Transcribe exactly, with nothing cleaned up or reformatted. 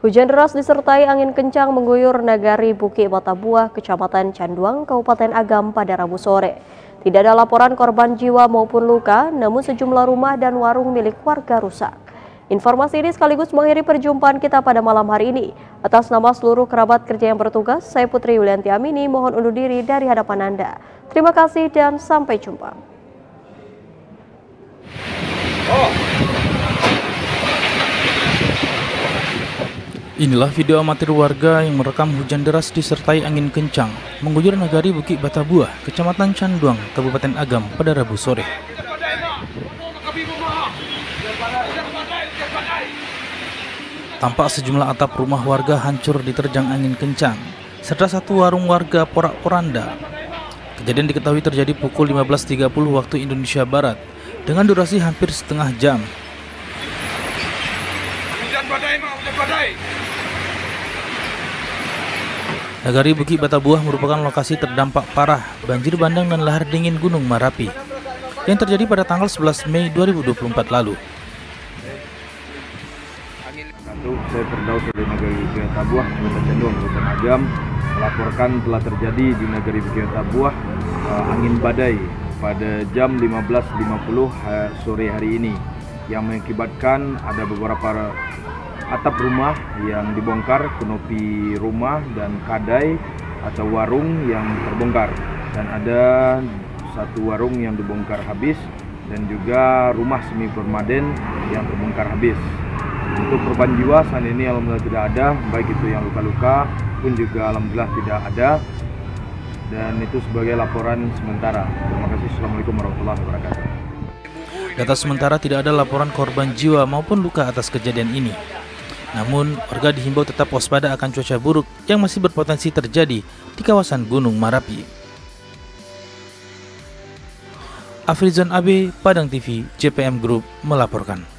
Hujan deras disertai angin kencang mengguyur Nagari Bukit Batabuah, Kecamatan Canduang, Kabupaten Agam pada Rabu sore. Tidak ada laporan korban jiwa maupun luka, namun sejumlah rumah dan warung milik warga rusak. Informasi ini sekaligus mengakhiri perjumpaan kita pada malam hari ini. Atas nama seluruh kerabat kerja yang bertugas, saya Putri Yulianti Amini mohon undur diri dari hadapan Anda. Terima kasih dan sampai jumpa. Oh. Inilah video amatir warga yang merekam hujan deras disertai angin kencang mengguyur Nagari Bukit Batabuah, Kecamatan Canduang, Kabupaten Agam pada Rabu sore. Tampak sejumlah atap rumah warga hancur diterjang angin kencang, serta satu warung warga porak-poranda. Kejadian diketahui terjadi pukul lima belas tiga puluh waktu Indonesia Barat dengan durasi hampir setengah jam. Hujan badai, ma, hujan badai. Nagari Bukit Batabuah merupakan lokasi terdampak parah banjir bandang dan lahar dingin Gunung Merapi yang terjadi pada tanggal sebelas Mei dua ribu dua puluh empat lalu. Satu, saya Firdaus dari Nagari Bukit Batabuah, Kecamatan Canduang, Kabupaten Agam, melaporkan telah terjadi di Nagari Bukit Batabuah uh, angin badai pada jam lima belas lima puluh uh, sore hari ini yang mengakibatkan ada beberapa atap rumah yang dibongkar, kanopi rumah dan kadai atau warung yang terbongkar, dan ada satu warung yang dibongkar habis dan juga rumah semi permanen yang terbongkar habis. Untuk korban jiwa saat ini alhamdulillah tidak ada, baik itu yang luka-luka pun juga alhamdulillah tidak ada, dan itu sebagai laporan sementara. Terima kasih. Assalamualaikum warahmatullahi wabarakatuh. Data sementara tidak ada laporan korban jiwa maupun luka atas kejadian ini. Namun, warga dihimbau tetap waspada akan cuaca buruk yang masih berpotensi terjadi di kawasan Gunung Merapi. Afrizon A B, Padang T V, J P M Group melaporkan.